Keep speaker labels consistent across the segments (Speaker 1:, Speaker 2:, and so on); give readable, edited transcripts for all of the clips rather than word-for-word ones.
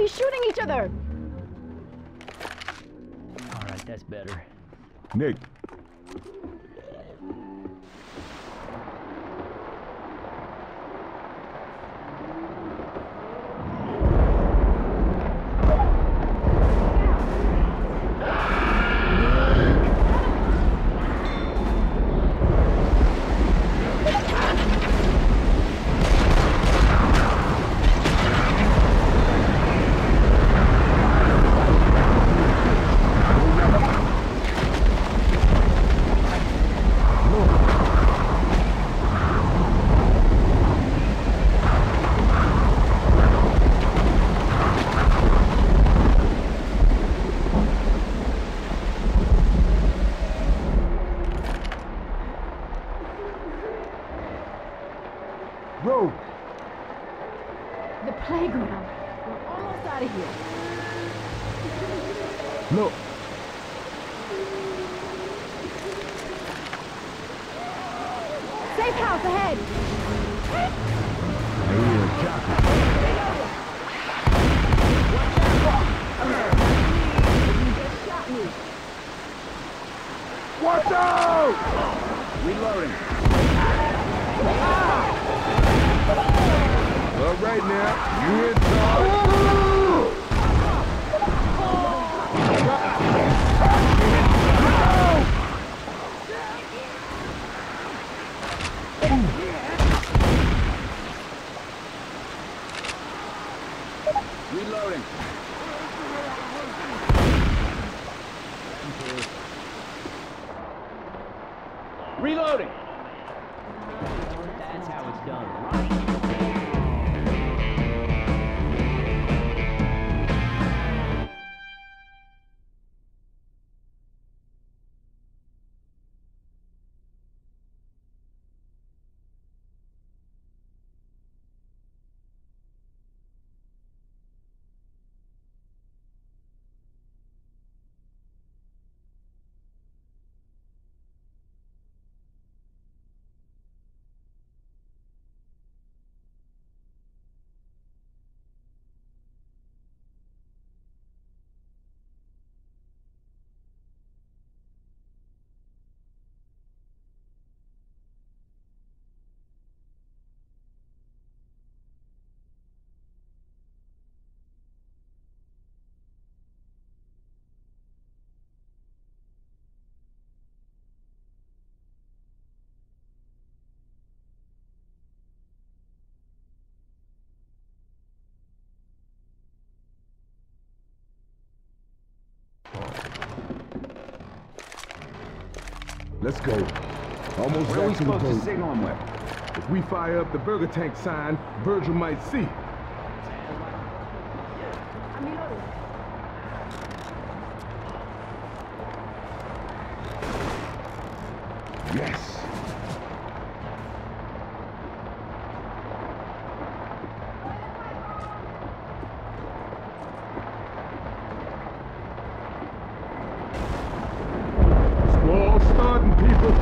Speaker 1: Everybody's shooting each other!
Speaker 2: Alright, that's better.
Speaker 3: Nick. Road.
Speaker 1: The playground. We're almost out of here.
Speaker 3: Look.
Speaker 1: Safe house ahead!
Speaker 3: I hear a jockey.
Speaker 1: You just shot me.
Speaker 3: Watch out!
Speaker 4: Reloading.
Speaker 3: All right now, you in charge.
Speaker 4: Reloading. Reloading.
Speaker 2: That's how it's done, right?
Speaker 3: Let's go. Almost
Speaker 4: Where are we
Speaker 3: back to the
Speaker 4: supposed to
Speaker 3: boat.
Speaker 4: signal him with?
Speaker 3: If we fire up the burger tank sign, Virgil might see. Yes. Squall starting, people.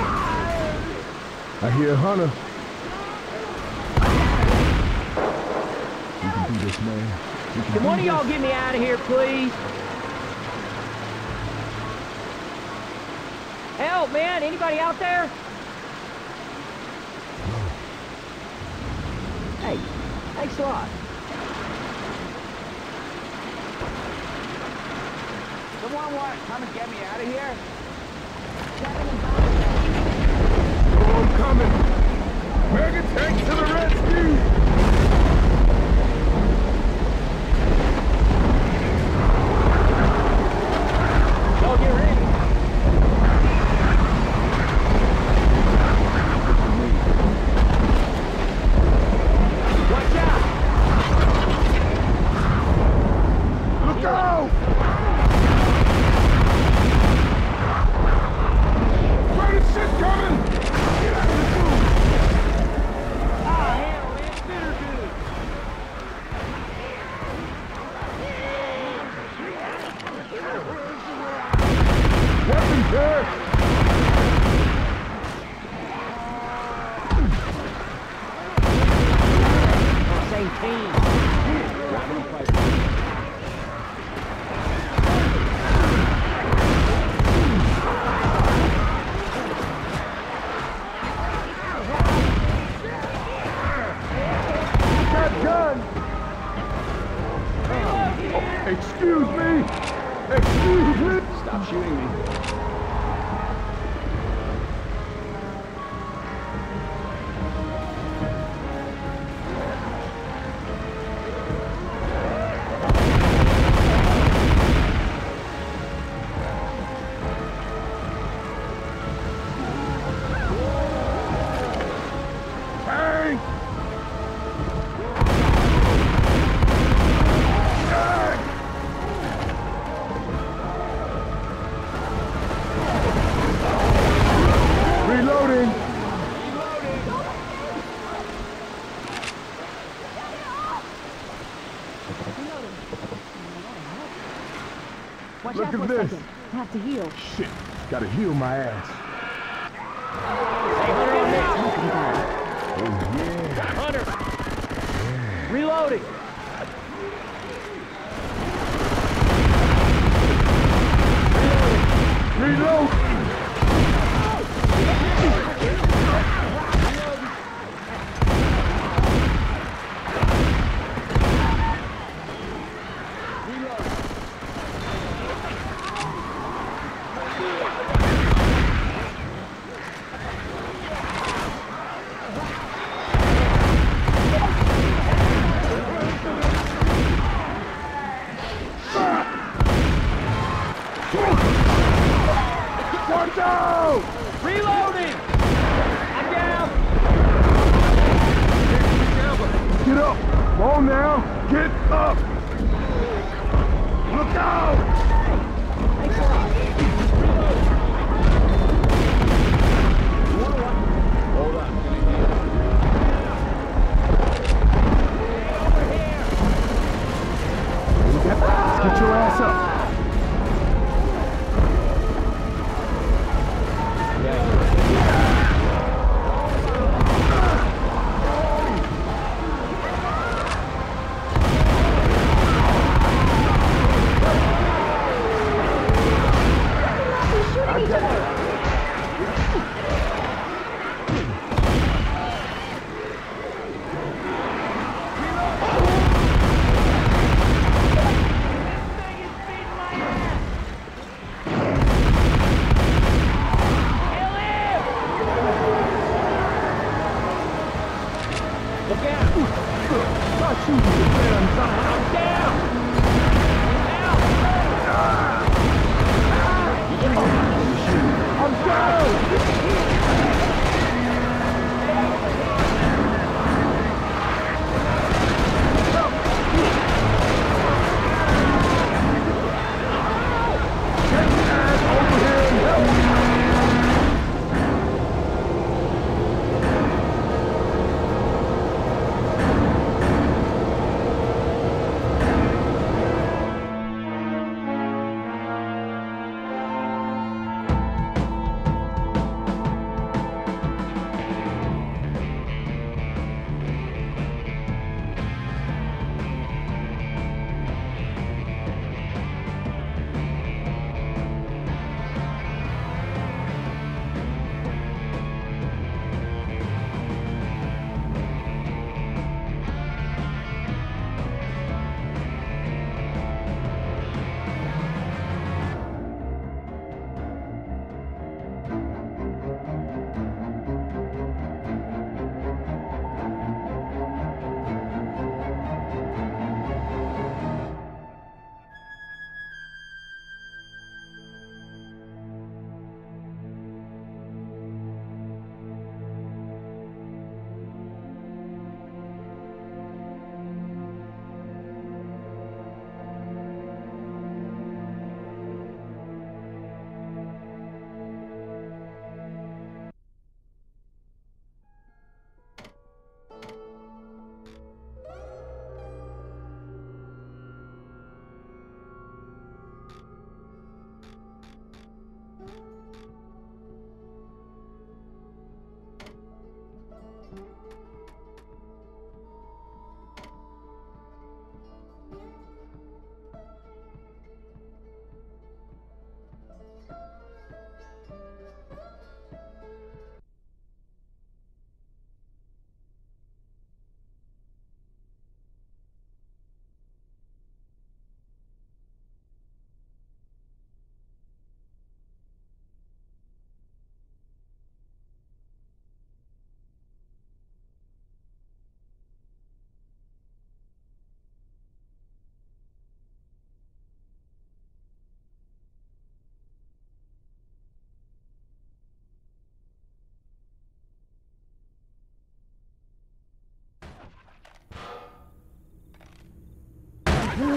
Speaker 3: I hear Hunter. this, man. We can
Speaker 2: Can
Speaker 3: do
Speaker 2: one of y'all
Speaker 3: this.
Speaker 2: get me out of here, please? Help, man! Anybody out there? Hey, thanks a lot.
Speaker 4: Someone want to come and get me out of here?
Speaker 3: Storm coming. Burger tank to the rescue.
Speaker 4: Y'all get ready. Watch out!
Speaker 3: Look out! Where is shit coming? Get out of the room.
Speaker 4: Ah, hell, man, bitter good.
Speaker 3: Weapons there.
Speaker 2: Same team.
Speaker 4: Grabbing a pipe.
Speaker 3: Got gun. Excuse me. Excuse me.
Speaker 4: Stop shooting me.
Speaker 3: Tank. Reloading.
Speaker 1: Watch
Speaker 3: Look
Speaker 1: out
Speaker 3: at
Speaker 1: for a
Speaker 3: this.
Speaker 1: second. Have to heal.
Speaker 3: Shit. Gotta heal my ass.
Speaker 2: Hey, Hunter on me.
Speaker 3: Oh yeah.
Speaker 2: Hunter! Reloading!
Speaker 3: Reload. Watch out!
Speaker 2: Reloading! I'm down!
Speaker 3: Get up! Come on now! Get up! Look out!
Speaker 1: Thanks a lot.
Speaker 4: Hold on.
Speaker 3: Get your ass up!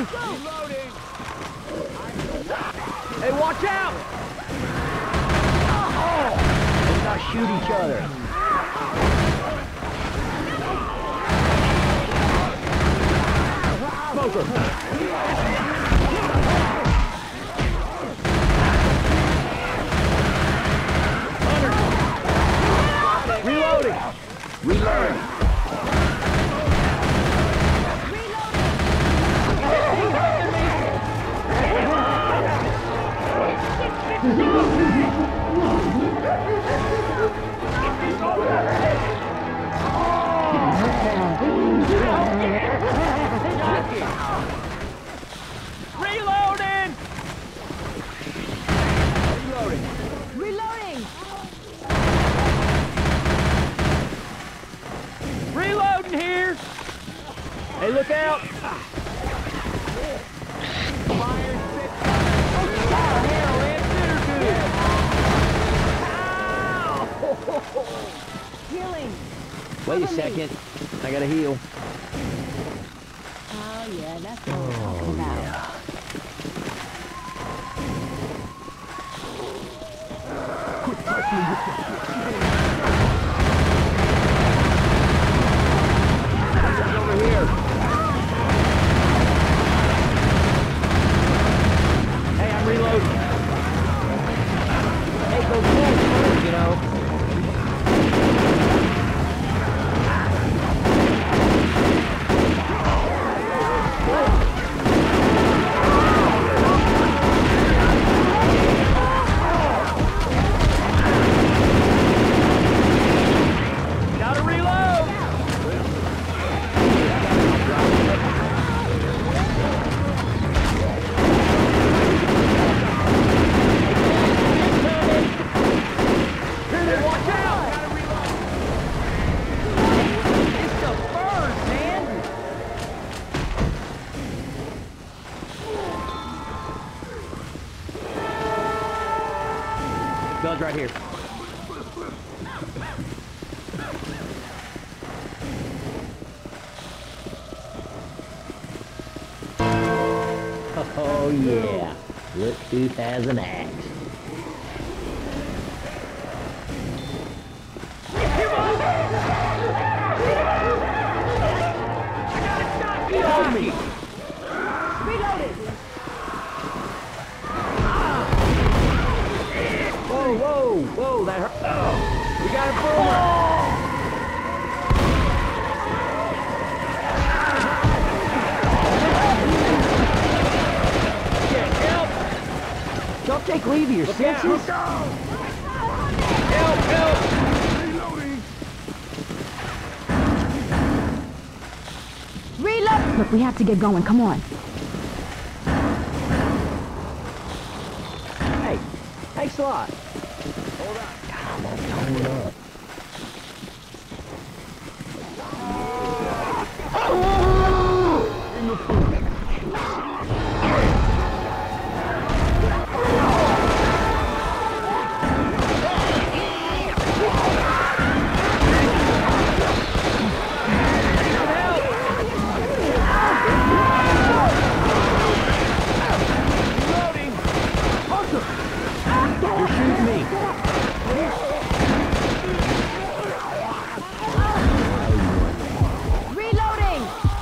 Speaker 2: Reloading. Hey, watch out! Oh! Let's not shoot each other. Smoker! Reloading! Reloading! Reloading! Reloading!
Speaker 1: Reloading!
Speaker 2: Reloading here! Hey, look out!
Speaker 1: Healing!
Speaker 2: Wait a second. I gotta heal.
Speaker 1: Oh yeah, that's what I'm talking about.
Speaker 2: Over here. Hey, I'm reloading. Hey, go first, you know. Gotta reload. Watch out! Gotta reload. It's the bird, man. Guns right here. Oh yeah, look who has an axe. Behind me!
Speaker 1: Reloaded!
Speaker 2: Whoa, whoa, whoa, that hurt. Oh, we got a boomer! Don't take leave of your senses. Help, help!
Speaker 3: Reloading.
Speaker 1: Reload! Look, we have to get going. Come on.
Speaker 2: Hey, thanks a lot. Hold on. Come on, tone it up. You're shooting me.
Speaker 1: Reloading!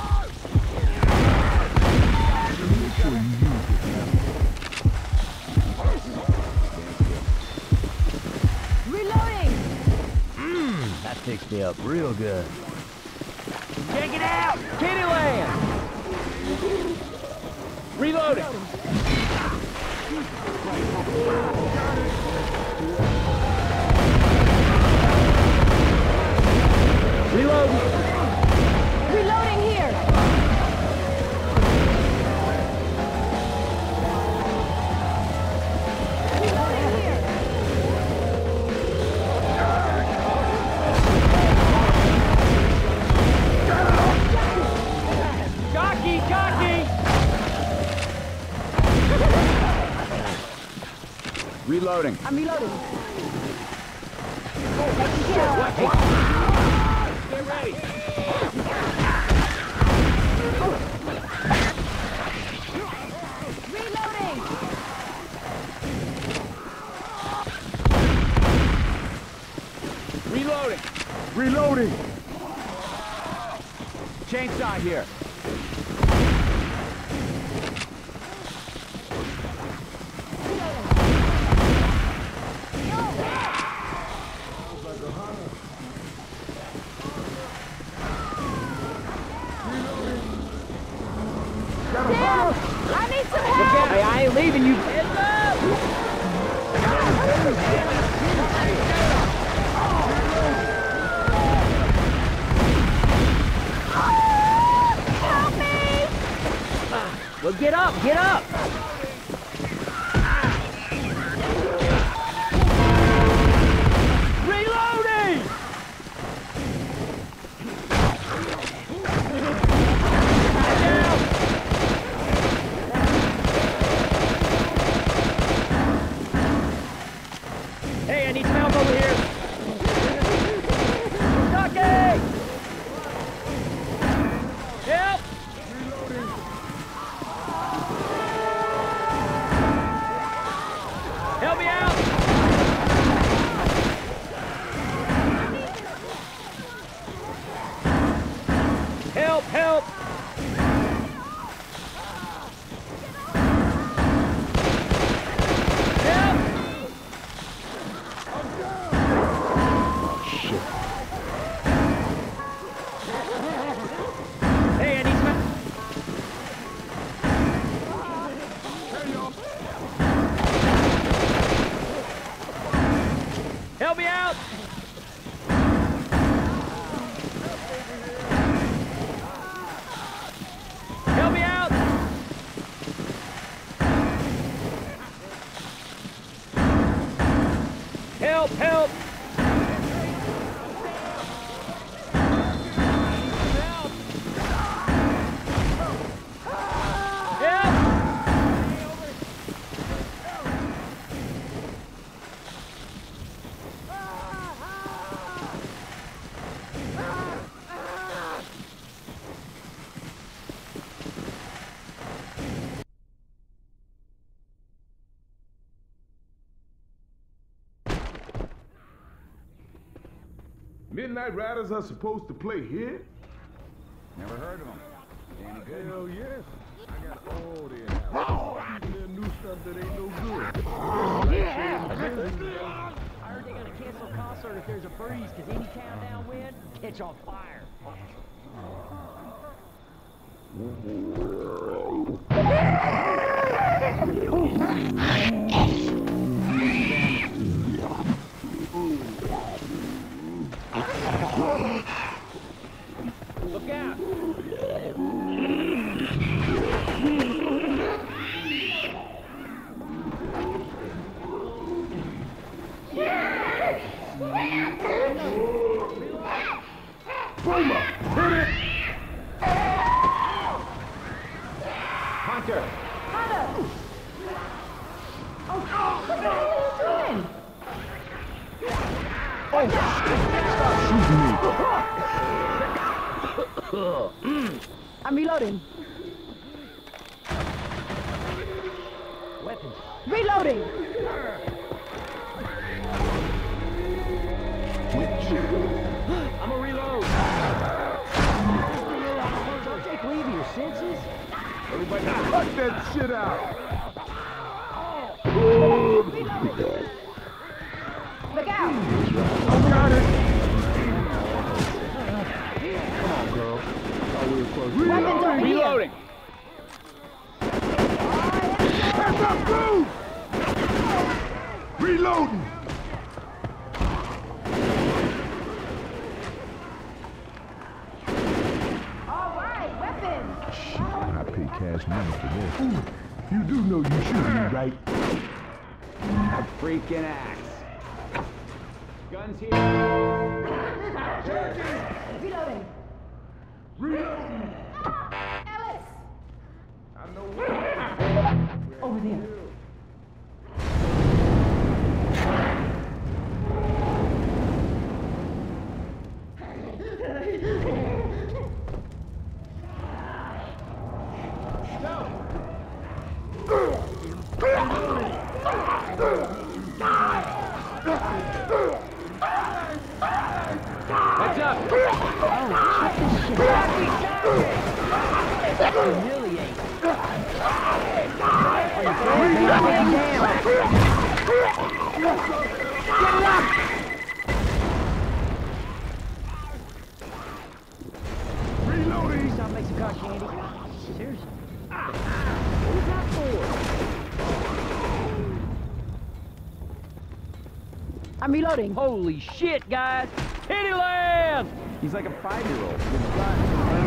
Speaker 1: Reloading!
Speaker 2: That fixed me up real good. Check it out! Kittyland! Reloading! Reloading!
Speaker 1: Reloading here! Reloading here!
Speaker 2: Cocky! Cocky!
Speaker 3: Reloading.
Speaker 1: I'm reloading.
Speaker 2: Get ready!
Speaker 4: Reloading.
Speaker 3: Reloading.
Speaker 2: Chainsaw here.
Speaker 1: Sam, I need some help.
Speaker 2: Hey, I ain't leaving you.
Speaker 1: Help me!
Speaker 2: Well, get up, get up. Reloading! Hey, I need some help over here. Ducky! Help! Help me out! Help, help! Help! Hey, I need some... Help me out! Help me out! Help, help!
Speaker 3: Midnight Riders are supposed to play here?
Speaker 4: Never heard of them. Any good?
Speaker 3: Hell yes. I got all their their new stuff that ain't no good.
Speaker 2: I heard they're gonna cancel concert if there's a breeze, cause any town downwind, catch on fire. Look out!
Speaker 3: Boomer, hit it!
Speaker 4: Hunter!
Speaker 1: Hunter! Oh, what the hell are you doing? I'm reloading.
Speaker 2: Weapons.
Speaker 1: Reloading!
Speaker 2: I'm a reload. Don't take leave of your senses.
Speaker 3: Everybody cut that shit out!
Speaker 1: Look out!
Speaker 3: Got it! Come on, girl. Oh, we're close.
Speaker 1: Weapons over here!
Speaker 4: Reloading!
Speaker 3: Hands up, move! Reloading!
Speaker 1: All right, weapons!
Speaker 3: Shit, I pay cash money for this. You do know you shoot me, right?
Speaker 4: A freaking axe. Guns here.
Speaker 1: Reloading!
Speaker 3: Reloading!
Speaker 1: Ellis!
Speaker 3: I know what.
Speaker 1: Over there.
Speaker 2: Humiliate. Are you down?
Speaker 3: Reloading!
Speaker 2: Stop making some cotton candy. Seriously. Who's that for?
Speaker 1: I'm reloading.
Speaker 2: Holy shit, guys! Kittyland!
Speaker 4: He's like a 5-year-old. His son.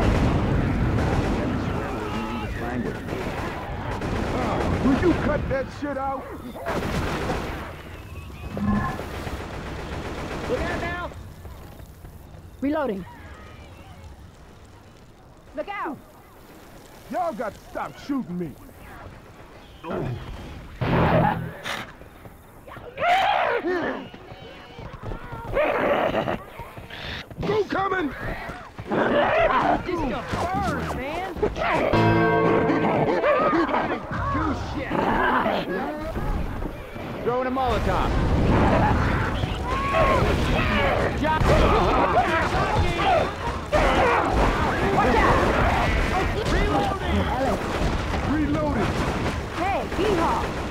Speaker 4: English language.
Speaker 3: Will you cut that shit out?
Speaker 2: Look out now!
Speaker 1: Reloading. Look out!
Speaker 3: Y'all got to stop shooting me. Who coming?
Speaker 2: This stuff burns, man!
Speaker 3: You shit.
Speaker 4: Throwing a Molotov.
Speaker 3: Reloading.
Speaker 1: Hey, hee-haw!